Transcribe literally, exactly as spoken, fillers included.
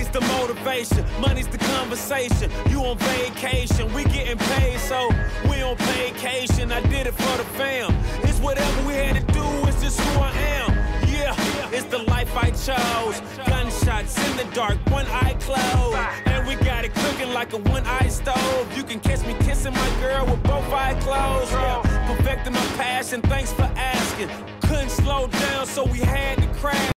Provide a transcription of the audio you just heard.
is the motivation, money's the conversation. You on vacation, we getting paid, so we on vacation. I did it for the fam. It's whatever we had to do, it's just who I am. Yeah, it's the life I chose. Gunshots in the dark, one eye closed, and we got it cooking like a one-eye stove. You can catch me kissing my girl with both eyes closed. Yeah, perfecting my passion, thanks for asking. Couldn't slow down, so we had to crash.